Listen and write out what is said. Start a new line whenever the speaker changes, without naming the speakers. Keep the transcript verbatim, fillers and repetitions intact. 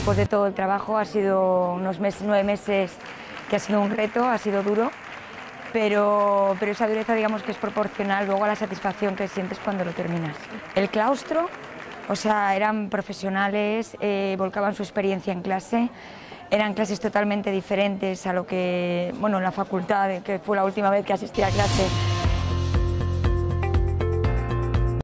Después de todo el trabajo ha sido unos meses, nueve meses que ha sido un reto, ha sido duro, pero, pero esa dureza digamos que es proporcional luego a la satisfacción que sientes cuando lo terminas. El claustro, o sea, eran profesionales, eh, volcaban su experiencia en clase, eran clases totalmente diferentes a lo que, bueno, en la facultad, que fue la última vez que asistí a clase.